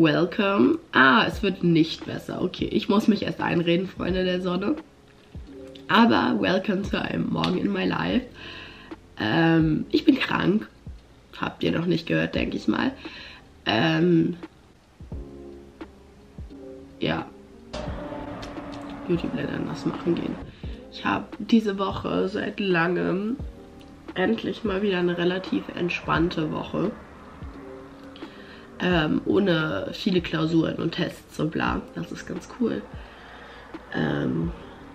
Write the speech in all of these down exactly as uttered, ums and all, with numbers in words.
welcome. Ah, es wird nicht besser. Okay, ich muss mich erst einreden, Freunde der Sonne. Aber welcome zu einem Morgen in my life. Ähm, ich bin krank. Habt ihr noch nicht gehört, denke ich mal. Ähm, ja. Beautyblätter nass machen gehen. Ich habe diese Woche seit langem endlich mal wieder eine relativ entspannte Woche. Ähm, ohne viele Klausuren und Tests und bla. Das ist ganz cool. Ähm,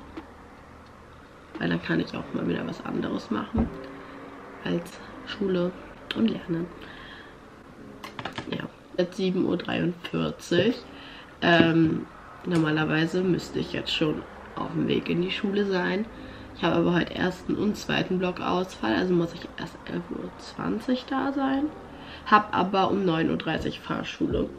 weil dann kann ich auch mal wieder was anderes machen als Schule und Lernen. Ja, jetzt sieben Uhr dreiundvierzig. Ähm, normalerweise müsste ich jetzt schon auf dem Weg in die Schule sein. Ich habe aber heute ersten und zweiten Blockausfall, also muss ich erst elf Uhr zwanzig da sein. Hab aber um neun Uhr dreißig Fahrschule.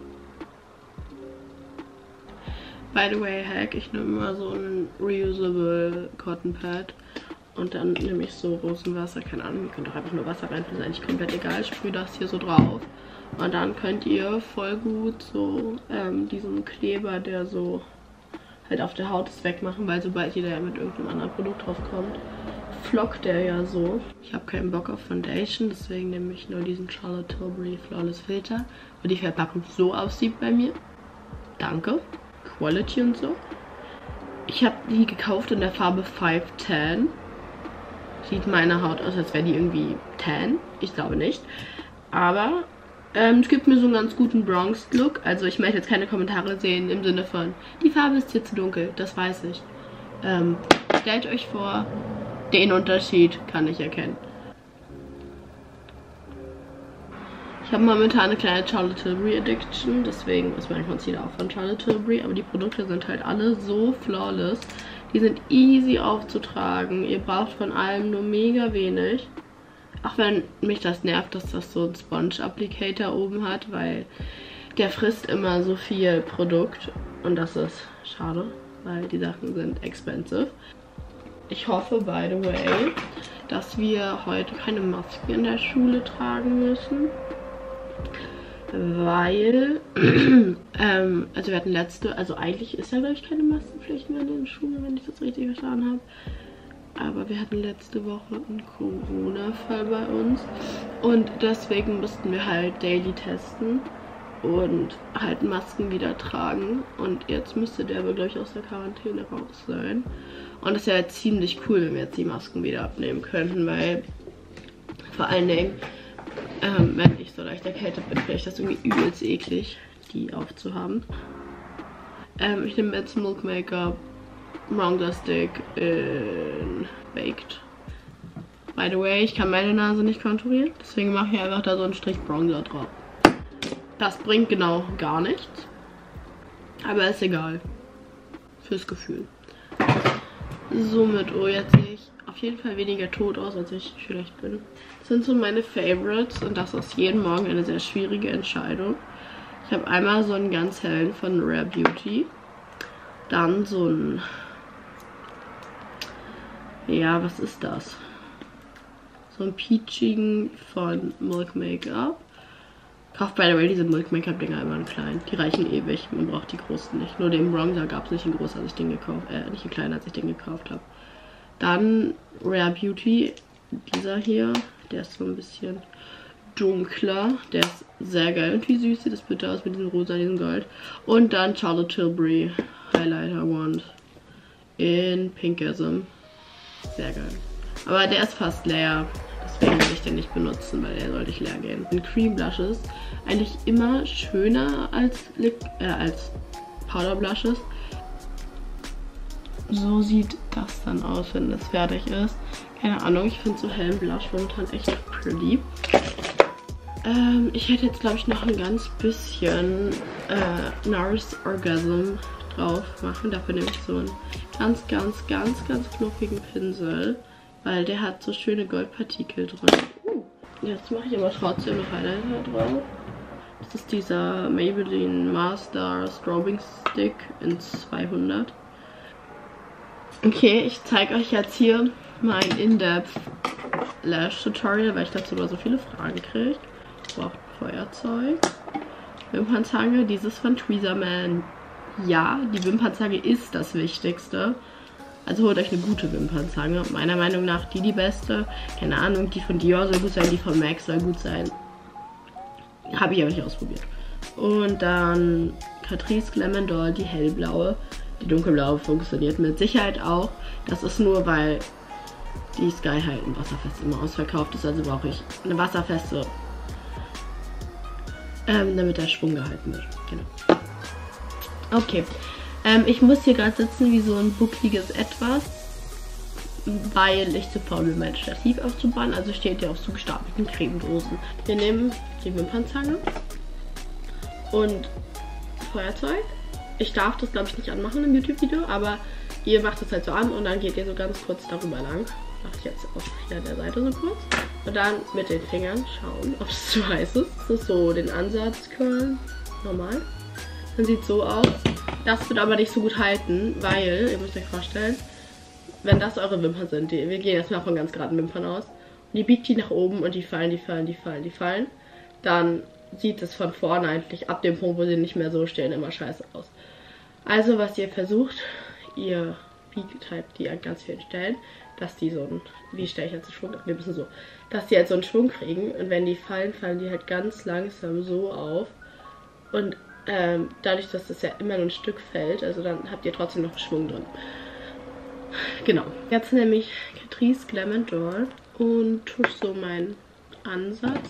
By the way, Hack, ich nehme immer so ein reusable Cotton Pad und dann nehme ich so Rosenwasser, keine Ahnung, ihr könnt auch einfach nur Wasser reinfüllen, ist eigentlich komplett egal, sprühe das hier so drauf. Und dann könnt ihr voll gut so ähm, diesen Kleber, der so halt auf der Haut ist, wegmachen, weil sobald jeder mit irgendeinem anderen Produkt drauf kommt, flockt der ja so. Ich habe keinen Bock auf Foundation, deswegen nehme ich nur diesen Charlotte Tilbury Flawless Filter, wo die Verpackung so aussieht bei mir. Danke. Quality und so. Ich habe die gekauft in der Farbe five tan. Sieht meine Haut aus, als wäre die irgendwie tan. Ich glaube nicht. Aber ähm, es gibt mir so einen ganz guten Bronze-Look. Also ich möchte jetzt keine Kommentare sehen im Sinne von, die Farbe ist hier zu dunkel. Das weiß ich. Ähm, stellt euch vor, den Unterschied kann ich erkennen. Ich habe momentan eine kleine Charlotte Tilbury Addiction, deswegen ist mein Concealer auch von Charlotte Tilbury, aber die Produkte sind halt alle so flawless. Die sind easy aufzutragen, ihr braucht von allem nur mega wenig. Auch wenn mich das nervt, dass das so ein Sponge-Applicator oben hat, weil der frisst immer so viel Produkt und das ist schade, weil die Sachen sind expensive. Ich hoffe, by the way, dass wir heute keine Maske in der Schule tragen müssen. Weil, ähm, also wir hatten letzte, also eigentlich ist ja, glaube ich, keine Maskenpflicht mehr in den Schulen, wenn ich das richtig verstanden habe. Aber wir hatten letzte Woche einen Corona-Fall bei uns. Und deswegen mussten wir halt daily testen und halt Masken wieder tragen. Und jetzt müsste der aber, glaube ich, aus der Quarantäne raus sein. Und das ist ja ziemlich cool, wenn wir jetzt die Masken wieder abnehmen könnten, weil vor allen Dingen, ähm, wenn ich so leicht erkältet bin, finde ich das irgendwie übelst eklig, die aufzuhaben. Ähm, ich nehme jetzt Milk Makeup Bronzer Stick in Baked. By the way, ich kann meine Nase nicht konturieren, deswegen mache ich einfach da so einen Strich Bronzer drauf. Das bringt genau gar nichts, aber ist egal. Fürs Gefühl. Somit, oh, jetzt sehe ich auf jeden Fall weniger tot aus, als ich vielleicht bin. Das sind so meine Favorites und das ist jeden Morgen eine sehr schwierige Entscheidung. Ich habe einmal so einen ganz hellen von Rare Beauty. Dann so ein... Ja, was ist das? So ein peachigen von Milk Makeup. Kauft by the way diese Milk Makeup Dinger immer in klein. Die reichen ewig. Man braucht die großen nicht. Nur den Bronzer gab es nicht in groß, als ich den gekauft, äh, nicht in klein, als ich den gekauft habe. Dann Rare Beauty, dieser hier, der ist so ein bisschen dunkler. Der ist sehr geil und wie süß sieht das bitte aus mit diesem Rosa, diesem Gold. Und dann Charlotte Tilbury Highlighter Wand in Pinkism. Sehr geil. Aber der ist fast leer. Deswegen will ich den nicht benutzen, weil der sollte ich leer gehen. Und Cream Blushes eigentlich immer schöner als, Lip äh, als Powder Blushes. So sieht das dann aus, wenn das fertig ist. Keine Ahnung, ich finde so hellen Blush momentan echt pretty. Ähm, ich hätte jetzt, glaube ich, noch ein ganz bisschen äh, Nars Orgasm drauf machen. Dafür nehme ich so einen ganz, ganz, ganz, ganz knuffigen Pinsel. Weil der hat so schöne Goldpartikel drin. Uh, jetzt mache ich aber trotzdem noch Highlighter drauf. Das ist dieser Maybelline Master Strobing Stick in zweihundert. Okay, ich zeige euch jetzt hier mein In-Depth Lash Tutorial, weil ich dazu immer so viele Fragen kriege. Ich brauche ein Feuerzeug. Wimpernzange, dieses von Tweezerman. Ja, die Wimpernzange ist das Wichtigste. Also holt euch eine gute Wimpernzange. Meiner Meinung nach die die beste. Keine Ahnung, die von Dior soll gut sein, die von MAC soll gut sein. Habe ich aber nicht ausprobiert. Und dann Catrice Glam Doll, die hellblaue. Die dunkelblaue funktioniert mit Sicherheit auch. Das ist nur, weil die Sky High im Wasserfest immer ausverkauft ist. Also brauche ich eine wasserfeste, ähm, damit der Schwung gehalten wird. Genau. Okay. Ähm, ich muss hier gerade sitzen wie so ein buckliges Etwas, weil ich zu faul bin, mein Stativ aufzubauen. Also steht ja auf so gestapelten Cremedosen. Wir nehmen die Wimpernzange und Feuerzeug. Ich darf das, glaube ich, nicht anmachen im YouTube-Video, aber ihr macht das halt so an und dann geht ihr so ganz kurz darüber lang. Mache ich jetzt auf hier der Seite so kurz. Und dann mit den Fingern schauen, ob es zu heiß ist. Das ist so den Ansatz curlen. Normal. Dann sieht es so aus. Das wird aber nicht so gut halten, weil, ihr müsst euch vorstellen, wenn das eure Wimpern sind, die, wir gehen jetzt mal von ganz geraden Wimpern aus, und ihr biegt die nach oben und die fallen, die fallen, die fallen, die fallen, dann sieht es von vorne eigentlich ab dem Punkt, wo sie nicht mehr so stehen, immer scheiße aus. Also was ihr versucht, ihr biegt halt die an ganz vielen Stellen, dass die so ein, wie stelle ich jetzt einen Schwung, wir müssen so, dass die halt so einen Schwung kriegen und wenn die fallen, fallen die halt ganz langsam so auf und ähm, dadurch, dass das ja immer nur ein Stück fällt, also dann habt ihr trotzdem noch einen Schwung drin. Genau. Jetzt nehme ich Catrice Glam Doll und tusche so meinen Ansatz.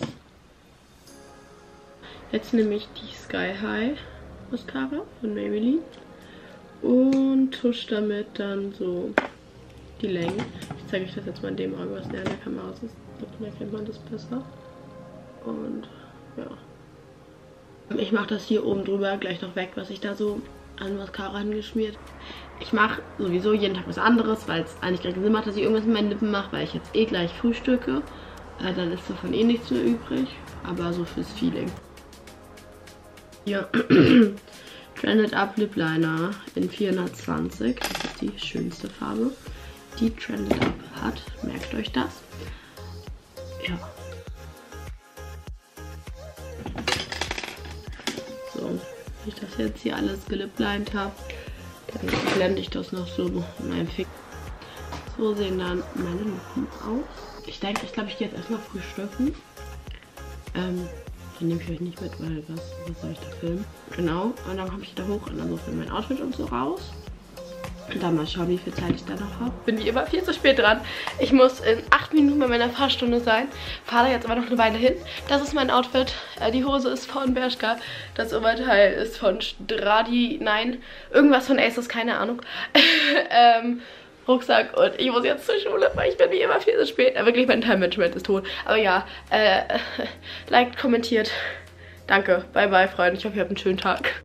Jetzt nehme ich die Sky High Mascara von Maybelline und tusche damit dann so die Längen. Ich zeige euch das jetzt mal in dem Auge, was näher an der Kamera ist. Dann erkennt man das besser. Und ja. Ich mache das hier oben drüber gleich noch weg, was ich da so an Mascara angeschmiert. Ich mache sowieso jeden Tag was anderes, weil es eigentlich gar keinen Sinn macht, dass ich irgendwas mit meinen Lippen mache, weil ich jetzt eh gleich frühstücke. Äh, dann ist davon eh nichts mehr übrig. Aber so fürs Feeling. Hier. Trended Up Lip Liner in vierhundertzwanzig. Das ist die schönste Farbe, die Trended Up hat. Merkt euch das. Ja. So, wenn ich das jetzt hier alles geliplined habe, dann blende ich das noch so in meinem Finger. So sehen dann meine Lippen aus. Ich denke, ich glaube, ich gehe jetzt erstmal frühstücken. Ähm, dann nehme ich euch nicht mit, weil was, was soll ich da filmen? Genau, und dann komme ich da hoch und dann so für mein Outfit und so raus. Und dann mal schauen, wie viel Zeit ich da noch habe. Bin wie immer viel zu spät dran. Ich muss in acht Minuten bei meiner Fahrstunde sein. Fahre da jetzt aber noch eine Weile hin. Das ist mein Outfit. Die Hose ist von Bershka. Das Oberteil ist von Stradi. Nein, irgendwas von Asos, keine Ahnung. ähm, Rucksack und ich muss jetzt zur Schule, weil ich bin wie immer viel zu spät. Äh, wirklich, mein Time-Management ist tot. Aber ja, äh, liked, kommentiert. Danke. Bye, bye, Freunde. Ich hoffe, ihr habt einen schönen Tag.